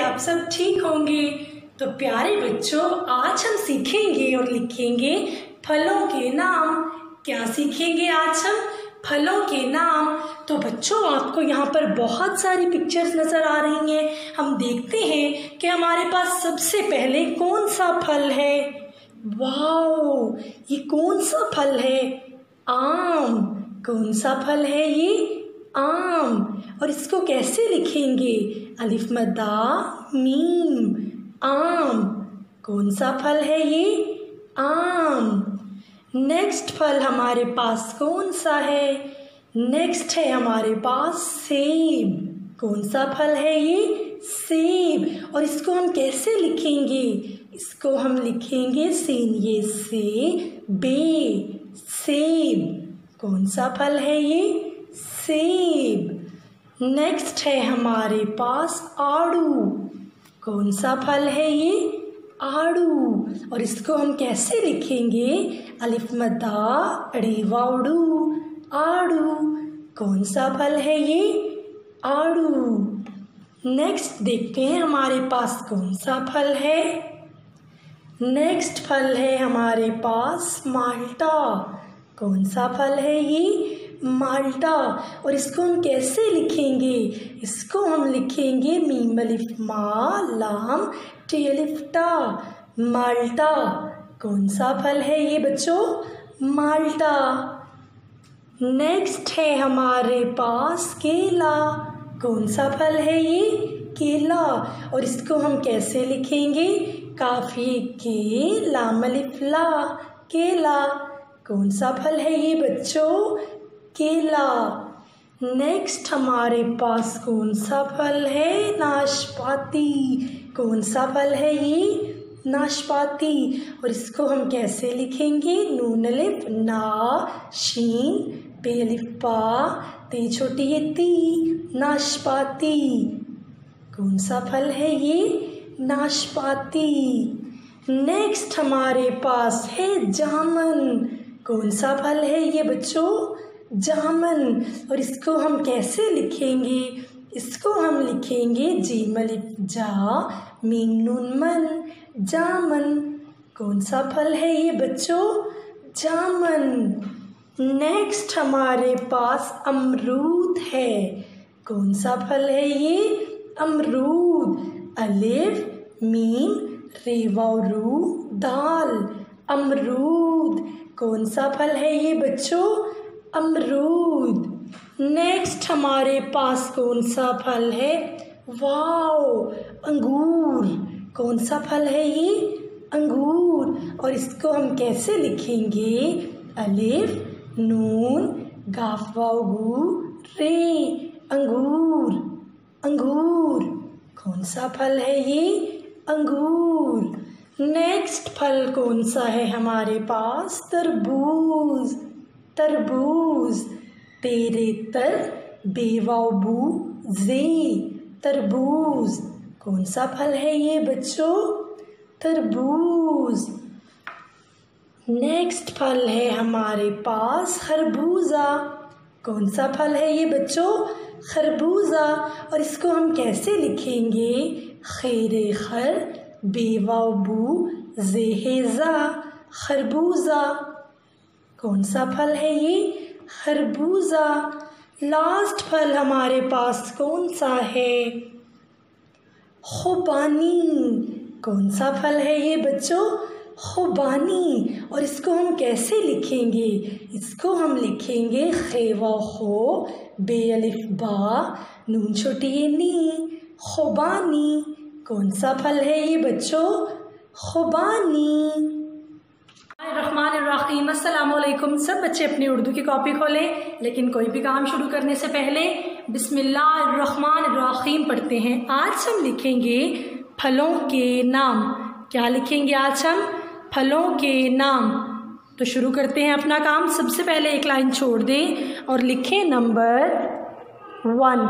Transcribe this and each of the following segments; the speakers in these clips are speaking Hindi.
आप सब ठीक होंगे। तो प्यारे बच्चों, आज हम सीखेंगे और लिखेंगे फलों के नाम। क्या सीखेंगे आज हम? फलों के नाम। तो बच्चों, आपको यहाँ पर बहुत सारी पिक्चर्स नजर आ रही हैं। हम देखते हैं कि हमारे पास सबसे पहले कौन सा फल है। वाओ, ये कौन सा फल है? आम। कौन सा फल है ये? आम। और इसको कैसे लिखेंगे? अलिफ मद्दा मीम। आम। कौन सा फल है ये? आम। नेक्स्ट फल हमारे पास कौन सा है? नेक्स्ट है हमारे पास सेब। कौन सा फल है ये? सेब। और इसको हम कैसे लिखेंगे? इसको हम लिखेंगे सीन ये से बे। सेब। कौन सा फल है ये? सेब। नेक्स्ट है हमारे पास आड़ू। कौन सा फल है ये? आड़ू। और इसको हम कैसे लिखेंगे? अलिफ मद्दा अड़ी वाउडू। आड़ू। कौन सा फल है ये? आड़ू। नेक्स्ट देखते हैं हमारे पास कौन सा फल है। नेक्स्ट फल है हमारे पास माल्टा। कौन सा फल है ये? माल्टा। और इसको हम कैसे लिखेंगे? इसको हम लिखेंगे मीम अलिफ मा लाम टे अलिफ टा। माल्टा। कौन सा फल है ये बच्चों? माल्टा। नेक्स्ट है हमारे पास केला। कौन सा फल है ये? केला। और इसको हम कैसे लिखेंगे? काफी के लाम अलिफ ला। केला। कौन सा फल है ये बच्चों? केला। नेक्स्ट हमारे पास कौन सा फल है? नाशपाती। कौन सा फल है ये? नाशपाती। और इसको हम कैसे लिखेंगे? नून अलिफ ना शीन पे अलिफ पा ते छोटी ये ती। नाशपाती। कौन सा फल है ये? नाशपाती। नेक्स्ट हमारे पास है जामुन। कौन सा फल है ये बच्चों? जामुन। और इसको हम कैसे लिखेंगे? इसको हम लिखेंगे जीम अलिफ जा मीम नून मन। जामुन। कौन सा फल है ये बच्चों? जामुन। नेक्स्ट हमारे पास अमरूद है। कौन सा फल है ये? अमरूद। अलिफ मीम रे वाव रू दाल। अमरूद। कौन सा फल है ये बच्चों? अमरूद। नेक्स्ट हमारे पास कौन सा फल है? वाओ, अंगूर। कौन सा फल है ये? अंगूर। और इसको हम कैसे लिखेंगे? अलिफ नून गाफ वाव गू रे। अंगूर। अंगूर। कौन सा फल है ये? अंगूर। नेक्स्ट फल कौन सा है हमारे पास? तरबूज। तरबूज। तेरे तर बेवाबू जे। तरबूज। कौन सा फल है ये बच्चों? तरबूज। नेक्स्ट फल है हमारे पास खरबूजा। कौन सा फल है ये बच्चों? खरबूजा। और इसको हम कैसे लिखेंगे? खैरे खर बेवाबू जेहेजा। खरबूजा। कौन सा फल है ये? खरबूजा। लास्ट फल हमारे पास कौन सा है? खुबानी। कौन सा फल है ये बच्चों? खुबानी। और इसको हम कैसे लिखेंगे? इसको हम लिखेंगे खेवा खो बे अलिफ बा नून छोटी ये नी। खुबानी। कौन सा फल है ये बच्चों? खुबानी। रहमानिर्रहीम। अस्सलाम वालेकुम। सब बच्चे अपनी उर्दू की कॉपी खोलें, लेकिन कोई भी काम शुरू करने से पहले बिस्मिल्लाहिर्रहमानिर्रहीम पढ़ते हैं। आज हम लिखेंगे फलों के नाम। क्या लिखेंगे आज हम? फलों के नाम। तो शुरू करते हैं अपना काम। सबसे पहले एक लाइन छोड़ दें और लिखें नंबर 1।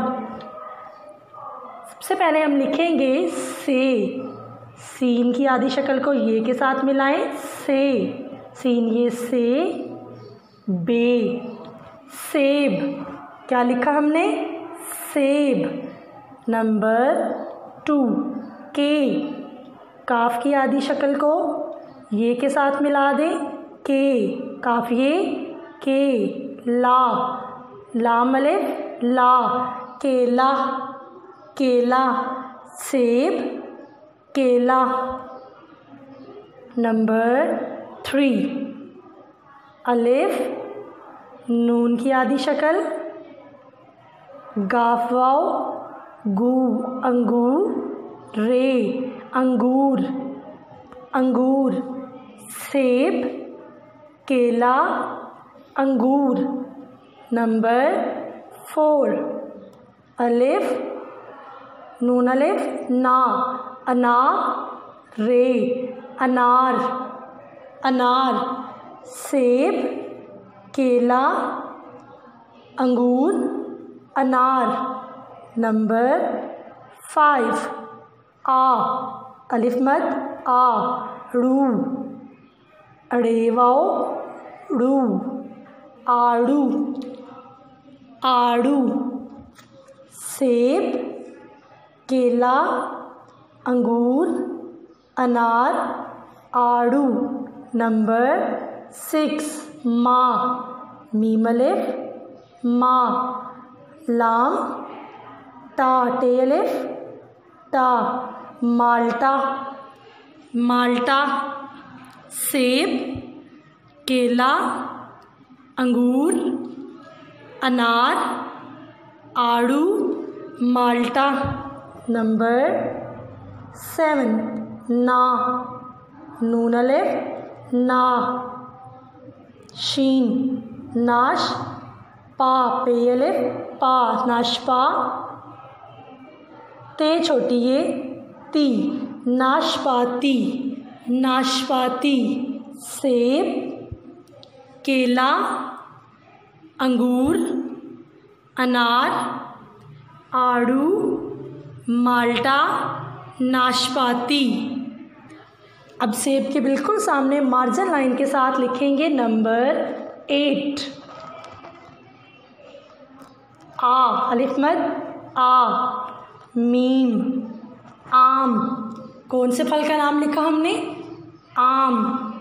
सबसे पहले हम लिखेंगे से। सीन की आधी शक्ल को ये के साथ मिलाएं। से। सीन ये से बे। सेब। क्या लिखा हमने? सेब। नंबर 2। के, काफ की आधी शक्ल को ये के साथ मिला दें, के, काफिए के, लाम अलिफ ला, केला, केला, सेब, केला। नंबर 3, अलिफ नून की आधी शक्ल, गाफ वाव गू, अंगूर, रे, अंगूर, अंगूर, सेब, केला, अंगूर। नंबर 4, अलिफ नून अलिफ ना, अना, रे, अनार, अनार, सेब, केला, अंगूर, अनार। नंबर 5, आ, अलिफ मद आ, रू, अड़ेवाओ रू, आड़ू, आड़ू, सेब, केला, अंगूर, अनार, आड़ू। नंबर 6, माँ, मीम अलिफ माँ, लाम, टा, टे अलिफ टा, माल्टा, माल्टा, सेब, केला, अंगूर, अनार, आड़ू, माल्टा। नंबर 7, ना, नून अलिफ ना, शीन, नाश, पा, पे अलिफ पा, नाशपा, ते छोटी ये ती, नाशपाती, नाशपाती, सेब, केला, अंगूर, अनार, आड़ू, माल्टा, नाशपाती। अब सेब के बिल्कुल सामने मार्जिन लाइन के साथ लिखेंगे नंबर 8, आ, अलिफ मद आ, मीम, आम, कौन से फल का नाम लिखा हमने? आम।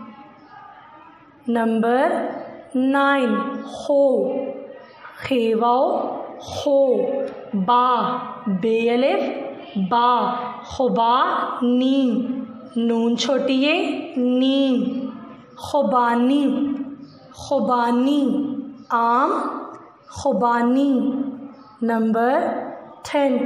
नंबर 9, हो, खेवाओ हो, बा, बे अलिफ बा, खुबा, नी, नून छोटी ये नी, खुबानी, खुबानी, आम, खुबानी। नंबर 10,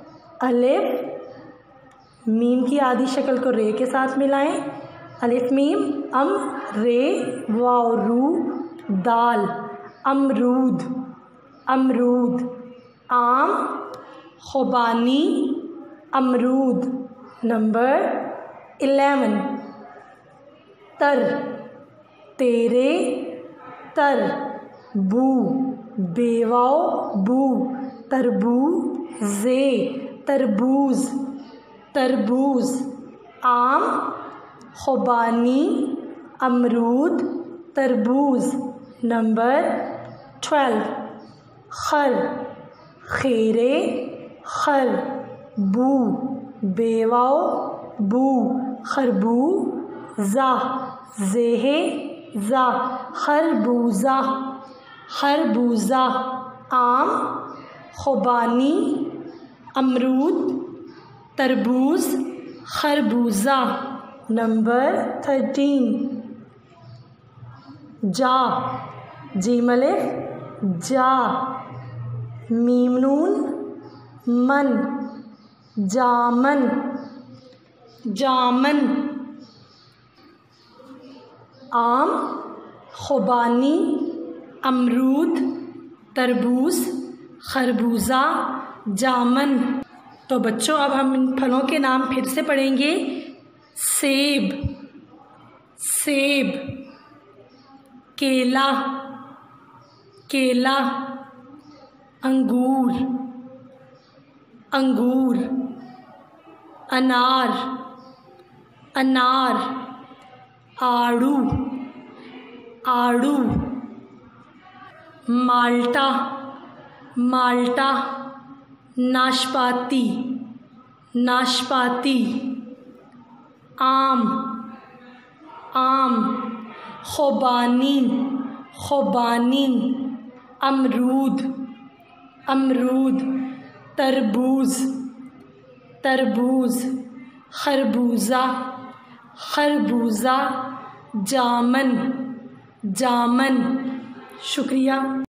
अलिफ मीम की आधी शक्ल को रे के साथ मिलाएं, अलिफ मीम अम, रे, वाव, रू, दाल, अमरूद, अमरूद, आम, खुबानी, अमरूद। नंबर 11, तर, तेरे, तर, बू, बेवाओ बू, तरबू, जे, तरबूज, तरबूज, आम, खुबानी, अमरूद, तरबूज। नंबर 12, खर, खेरे, खर, बू, बेवाओ बू, खरबू, जा, जेहे, जा, खरबूजा, खरबूजा, आम, खुबानी, अमरूद, तरबूज, खरबूजा। नंबर 13, जा, जीम अलिफ जा, मीम नून मन, जामन, जामन, आम, खुबानी, अमरूद, तरबूज, खरबूजा, जामन। तो बच्चों अब हम इन फलों के नाम फिर से पढ़ेंगे। सेब, सेब, केला, केला, अंगूर, अंगूर, अनार, अनार, आड़ू, आड़ू, माल्टा, माल्टा, नाशपाती, नाशपाती, आम, आम, खुबानी, खुबानी, अमरूद, अमरूद, तरबूज, तरबूज, खरबूजा, खरबूजा, जामन, जामन। शुक्रिया।